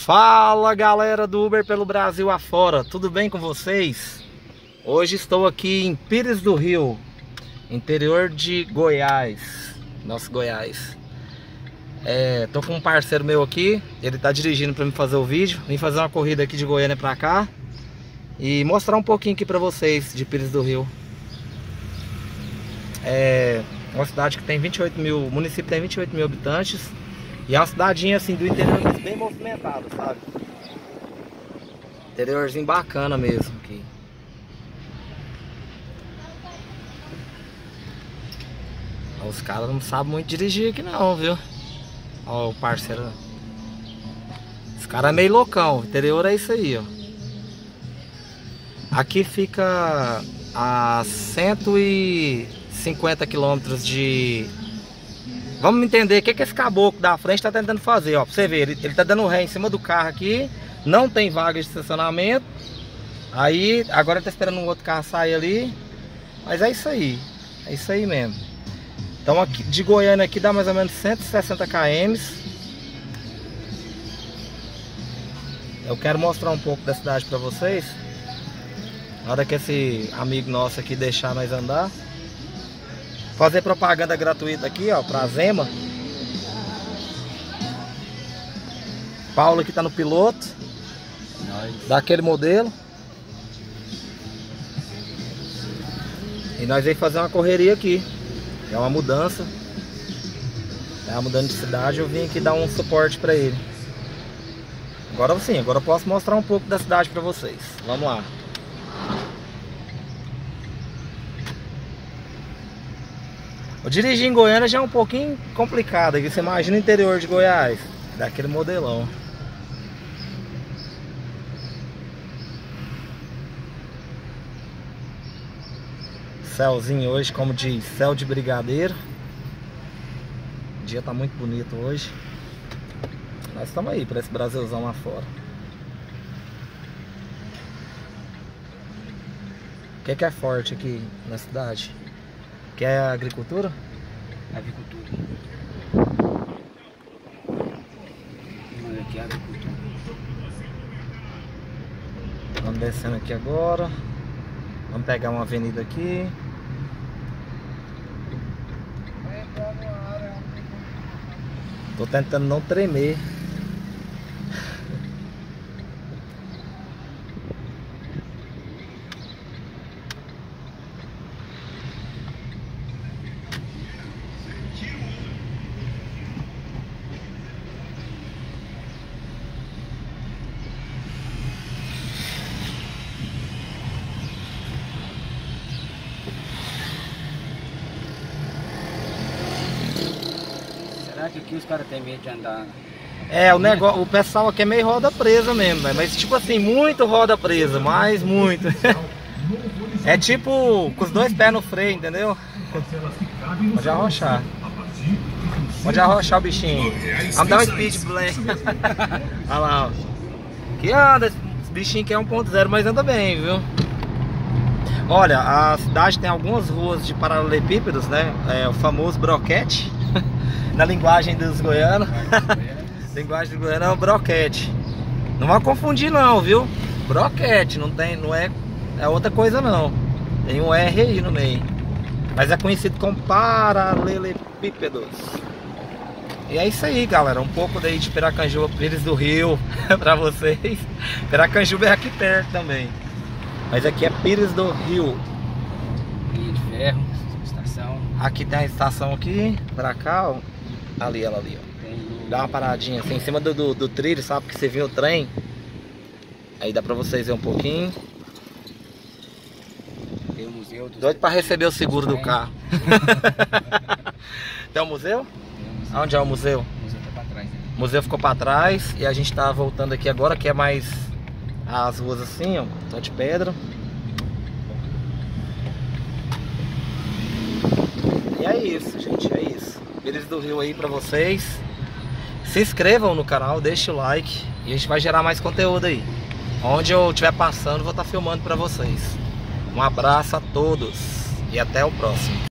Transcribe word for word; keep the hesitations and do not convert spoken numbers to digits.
Fala galera do Uber pelo Brasil afora, tudo bem com vocês? Hoje estou aqui em Pires do Rio, interior de Goiás, nosso Goiás. É, tô com um parceiro meu aqui, ele tá dirigindo para me fazer o vídeo. Vim fazer uma corrida aqui de Goiânia para cá e mostrar um pouquinho aqui para vocês de Pires do Rio. É uma cidade que tem vinte e oito mil, o município tem vinte e oito mil habitantes. E é uma cidadinha assim do interior, mas bem movimentada, sabe? Interiorzinho bacana mesmo aqui. Os caras não sabem muito dirigir aqui não, viu? Ó o parceiro. Esse cara é meio loucão, o interior é isso aí, ó. Aqui fica a cento e cinquenta quilômetros de... Vamos entender o que, que esse caboclo da frente está tentando fazer, ó. Pra você ver, ele, ele tá dando ré em cima do carro aqui. Não tem vaga de estacionamento. Aí, agora ele tá esperando um outro carro sair ali. Mas é isso aí. É isso aí mesmo. Então aqui, de Goiânia aqui dá mais ou menos cento e sessenta quilômetros. Eu quero mostrar um pouco da cidade pra vocês. Na hora que esse amigo nosso aqui deixar nós andar. Fazer propaganda gratuita aqui, ó, pra Zema. Paulo aqui tá no piloto. Nice. Daquele modelo. E nós vamos fazer uma correria aqui. É uma mudança. Tá mudando de cidade, eu vim aqui dar um suporte pra ele. Agora sim, agora eu posso mostrar um pouco da cidade pra vocês. Vamos lá. O dirigir em Goiânia já é um pouquinho complicado aqui. Você imagina o interior de Goiás, daquele modelão. Céuzinho hoje, como diz, céu de brigadeiro. O dia tá muito bonito hoje. Nós estamos aí para esse Brasilzão lá fora. O que é que é forte aqui na cidade? Que é a agricultura? Agricultura. Olha aqui a agricultura. Vamos descendo aqui agora. Vamos pegar uma avenida aqui. Tô tentando não tremer. Será que aqui os caras têm medo de andar? É, o negócio, o pessoal aqui é meio roda presa mesmo, véio. Mas tipo assim, muito roda presa, mas muito. É tipo com os dois pés no freio, entendeu? Pode arrochar. Pode arrochar o bichinho. Vamos dar um speed black. Olha lá, ó. Que anda, esse bichinho aqui é um ponto zero, mas anda bem, viu? Olha, a cidade tem algumas ruas de paralelepípedos, né? É o famoso broquete. Na linguagem dos goianos. Linguagem dos goianos é o broquete. Não vai confundir não, viu? Broquete, não tem, não é, é outra coisa não. Tem um R aí no meio. Mas é conhecido como paralelepípedos. E é isso aí, galera. Um pouco daí de Piracanjuba, Pires do Rio pra vocês. Piracanjuba é aqui perto também. Mas aqui é Pires do Rio. Linha de ferro, estação. Aqui tem a estação aqui, pra cá, ó. Ali, ela ali, ó. Tem... Dá uma paradinha assim, em cima do, do, do trilho, sabe? Que você viu o trem. Aí dá pra vocês ver um pouquinho. Tem o museu. Dos... Doido pra receber o seguro do carro. Tem o museu? Tem o museu. Onde é o museu? O museu tá pra trás, né? O museu ficou pra trás e a gente tá voltando aqui agora, que é mais as ruas assim, ó, só de pedra. E é isso, gente, é isso. Pires do Rio aí pra vocês. Se inscrevam no canal, deixe o like e a gente vai gerar mais conteúdo aí. Onde eu estiver passando, vou estar filmando pra vocês. Um abraço a todos e até o próximo.